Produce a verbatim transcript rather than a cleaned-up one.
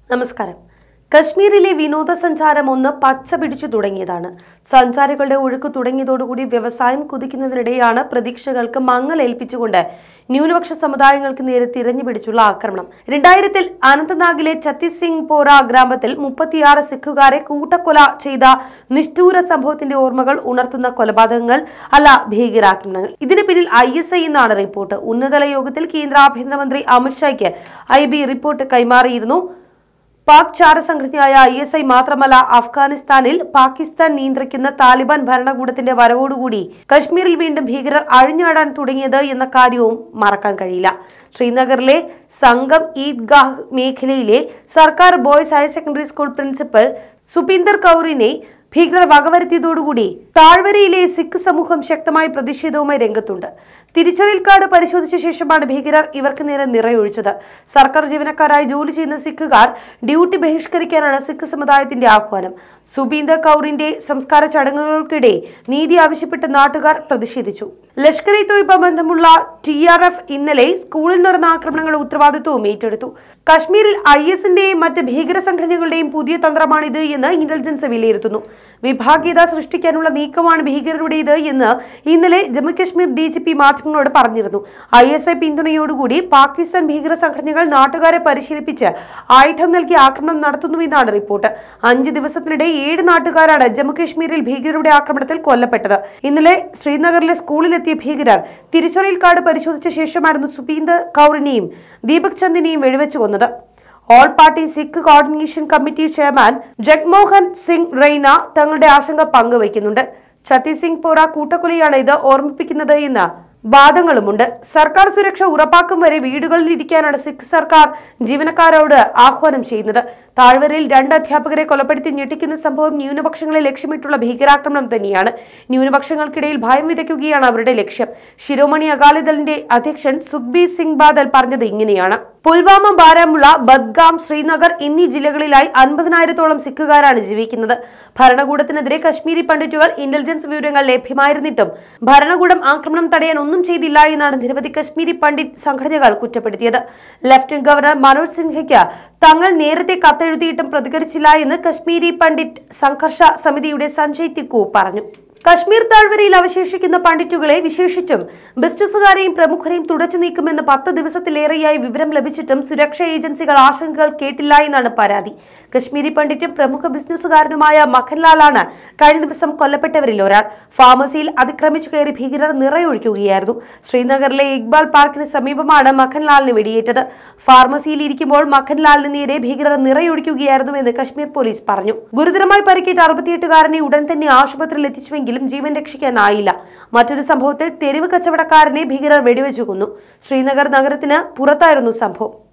നമസ്കാരം. കശ്മീരിലെ വിനോദസഞ്ചാരം ഒന്ന് പച്ച പിടിച്ചു തുടങ്ങിയതാണ്. സഞ്ചാരികളുടെ ഒഴുക്ക് തുടങ്ങിയതോടുകൂടി വ്യവസായം കുതിക്കുന്നതിനിടെയാണ് പ്രതീക്ഷകൾക്ക് മങ്ങലേൽപ്പിച്ചുകൊണ്ട് ന്യൂനപക്ഷ സമുദായങ്ങൾക്ക് നേരെ തിരഞ്ഞുപിടിച്ചുള്ള ആക്രമണം. രണ്ടായിരത്തിൽ അനന്തനാഗിലെ ഛത്തീസിംഗ് പോറ ഗ്രാമത്തിൽ മുപ്പത്തിയാറ് സിഖുകാരെ കൂട്ടക്കൊല ചെയ്ത നിഷ്ഠൂര സംഭവത്തിന്റെ ഓർമ്മകൾ ഉണർത്തുന്ന കൊലപാതകങ്ങൾ അല്ല ഭീകരാക്രമണങ്ങൾ. ഇതിന് പിന്നിൽ ഐ എസ് ഐ എന്നാണ് റിപ്പോർട്ട്. ഉന്നതതല യോഗത്തിൽ കേന്ദ്ര ആഭ്യന്തരമന്ത്രി അമിത്ഷായ്ക്ക് ഐ ബി റിപ്പോർട്ട് കൈമാറിയിരുന്നു. പാക് ചാരസംഘടനയായ ഐ എസ് ഐ മാത്രമല്ല, അഫ്ഗാനിസ്ഥാനിൽ പാകിസ്ഥാൻ നിയന്ത്രിക്കുന്ന താലിബാൻ ഭരണകൂടത്തിന്റെ വരവോടുകൂടി കശ്മീരിൽ വീണ്ടും ഭീകരർ അഴിഞ്ഞാടാൻ തുടങ്ങിയത് എന്ന കാര്യവും മറക്കാൻ കഴിയില്ല. ശ്രീനഗറിലെ സംഗം ഈദ്ഗാഹ് മേഖലയിലെ സർക്കാർ boys higher secondary school principal Supinder കൗറിനെ ഭീകരർ വകവരുത്തിയതോടുകൂടി താഴ്വരയിലെ സിഖ് സമൂഹം ശക്തമായ പ്രതിഷേധവുമായി രംഗത്തുണ്ട്. തിരിച്ചറിയൽ കാർഡ് പരിശോധിച്ച ശേഷമാണ് ഭീകരർ ഇവർക്ക് നേരെ നിറയൊഴിച്ചത്. സർക്കാർ ജീവനക്കാരായി ജോലി ചെയ്യുന്ന സിഖുകാർ ഡ്യൂട്ടി ബഹിഷ്കരിക്കാനാണ് സിഖ് സമുദായത്തിന്റെ ആഹ്വാനം. സുപീന്ദർ കൗറിന്റെ സംസ്കാര ചടങ്ങുകൾക്കിടെ നീതി ആവശ്യപ്പെട്ട് നാട്ടുകാർ പ്രതിഷേധിച്ചു. ലഷ്കർ ഇ തോയ്ബ ബന്ധമുള്ള ടി ആർ എഫ് ഇന്നലെ സ്കൂളിൽ നടന്ന ആക്രമണങ്ങളുടെ ഉത്തരവാദിത്വവും ഏറ്റെടുത്തു. കശ്മീരിൽ ഐ എസിന്റെയും മറ്റ് ഭീകര സംഘടനകളുടെയും പുതിയ തന്ത്രമാണിത് എന്ന് ഇന്റലിജൻസ് വിലയിരുത്തുന്നു. വിഭാഗീയത സൃഷ്ടിക്കാനുള്ള നീക്കമാണ് ഭീകരരുടേത് എന്ന് ഇന്നലെ Jammu Kashmir D G P മാധ്യമങ്ങളോട് പറഞ്ഞിരുന്നു. ഐ എസ് ഐ പിന്തുണയോടുകൂടി പാകിസ്ഥാൻ ഭീകര സംഘടനകൾ നാട്ടുകാരെ പരിശീലിപ്പിച്ച് ആയുധം നൽകി ആക്രമണം നടത്തുന്നുവെന്നാണ് റിപ്പോർട്ട്. അഞ്ച് ദിവസത്തിനിടെ ഏഴ് നാട്ടുകാരാണ് ജമ്മു കശ്മീരിൽ ഭീകരരുടെ ആക്രമണത്തിൽ കൊല്ലപ്പെട്ടത്. ഇന്നലെ ശ്രീനഗറിലെ സ്കൂളിലെത്തിയ ഭീകരർ തിരിച്ചറിയൽ കാർഡ് പരിശോധിച്ച ശേഷമായിരുന്നു സുപീന്ദർ കൗറിനെയും ദീപക് ചന്ദിനെയും വെടിവെച്ചു കൊന്നത്. All party Sikh coordination committee chairman Jagmohan Singh Raina തങ്ങളുടെ ആശങ്ക പങ്കുവയ്ക്കുന്നുണ്ട്. ഛത്തീസിംഗ് പോറ കൂട്ടക്കൊലയാണ് ഇത് ഓർമ്മിപ്പിക്കുന്നത് എന്ന വാദങ്ങളുമുണ്ട്. സർക്കാർ സുരക്ഷ ഉറപ്പാക്കും വരെ വീടുകളിൽ ഇരിക്കാനാണ് സിഖ് സർക്കാർ ജീവനക്കാരോട് ആഹ്വാനം ചെയ്യുന്നത്. താഴ്വരയിൽ രണ്ട് അധ്യാപകരെ കൊലപ്പെടുത്തി ഞെട്ടിക്കുന്ന സംഭവം ന്യൂനപക്ഷങ്ങളെ ലക്ഷ്യമിട്ടുള്ള ഭീകരാക്രമണം തന്നെയാണ്. ന്യൂനപക്ഷങ്ങൾക്കിടയിൽ ഭയം വിതയ്ക്കുകയാണ് അവരുടെ ലക്ഷ്യം. ശിരോമണി അകാലിദളിന്റെ അധ്യക്ഷൻ സുഖ്ബീർ സിംഗ് ബാദൽ പറഞ്ഞത് ഇങ്ങനെയാണ്: പുൽവാമ, ബാരാമുള്ള, ബദ്ഗാം, ശ്രീനഗർ എന്നീ ജില്ലകളിലായി അൻപതിനായിരത്തോളം സിഖുകാരാണ് ജീവിക്കുന്നത്. ഭരണകൂടത്തിനെതിരെ കശ്മീരി പണ്ഡിറ്റുകൾ ഇന്റലിജൻസ് വിവരങ്ങൾ ലഭ്യമായിരുന്നിട്ടും ഭരണകൂടം ആക്രമണം തടയാൻ ഒന്നും ചെയ്തില്ല എന്നാണ് നിരവധി കശ്മീരി പണ്ഡിറ്റ് സംഘടനകൾ കുറ്റപ്പെടുത്തിയത്. ലഫ്റ്റനന്റ് ഗവർണർ മനോജ് സിൻഹയ്ക്ക് തങ്ങൾ നേരത്തെ കത്തെഴുതിയിട്ടും പ്രതികരിച്ചില്ല എന്ന് കശ്മീരി പണ്ഡിറ്റ് സംഘർഷ സമിതിയുടെ സഞ്ജയ് ടിക്കു പറഞ്ഞു. കശ്മീർ താഴ്വരയിൽ അവശേഷിക്കുന്ന പണ്ഡിറ്റുകളെ വിശേഷിച്ചും ബിസിനസ്സുകാരെയും പ്രമുഖരെയും തുടച്ചു നീക്കുമെന്ന് പത്ത് ദിവസത്തിലേറെയായി വിവരം ലഭിച്ചിട്ടും സുരക്ഷാ ഏജൻസികൾ ആശങ്കകൾ കേട്ടില്ല എന്നാണ് പരാതി. കശ്മീരി പണ്ഡിറ്റും പ്രമുഖ ബിസിനസ്സുകാരനുമായ മഖൻലാലാണ് കഴിഞ്ഞ ദിവസം കൊല്ലപ്പെട്ടവരിൽ ഒരാൾ. ഫാർമസിയിൽ അതിക്രമിച്ചു കയറി ഭീകരർ നിറയൊഴിക്കുകയായിരുന്നു. ശ്രീനഗറിലെ ഇക്ബാൽ പാർക്കിന് സമീപമാണ് മഖൻലാലിന് വെടിയേറ്റത്. ഫാർമസിയിൽ ഇരിക്കുമ്പോൾ മഖൻലാലിന് നേരെ ഭീകരർ നിറയൊഴിക്കുകയായിരുന്നുവെന്ന് കശ്മീർ പോലീസ് പറഞ്ഞു. ഗുരുതരമായി പരിക്കേറ്റ അറുപത്തിയെട്ടുകാരനെ ഉടൻ തന്നെ ആശുപത്രിയിൽ എത്തിച്ചുവെങ്കിൽ ജീവൻ രക്ഷിക്കാനായില്ല. മറ്റൊരു സംഭവത്തിൽ തെരുവ് കച്ചവടക്കാരനെ ഭീകരർ വെടിവെച്ചു കൊന്നു. ശ്രീനഗർ നഗരത്തിന് പുറത്തായിരുന്നു സംഭവം.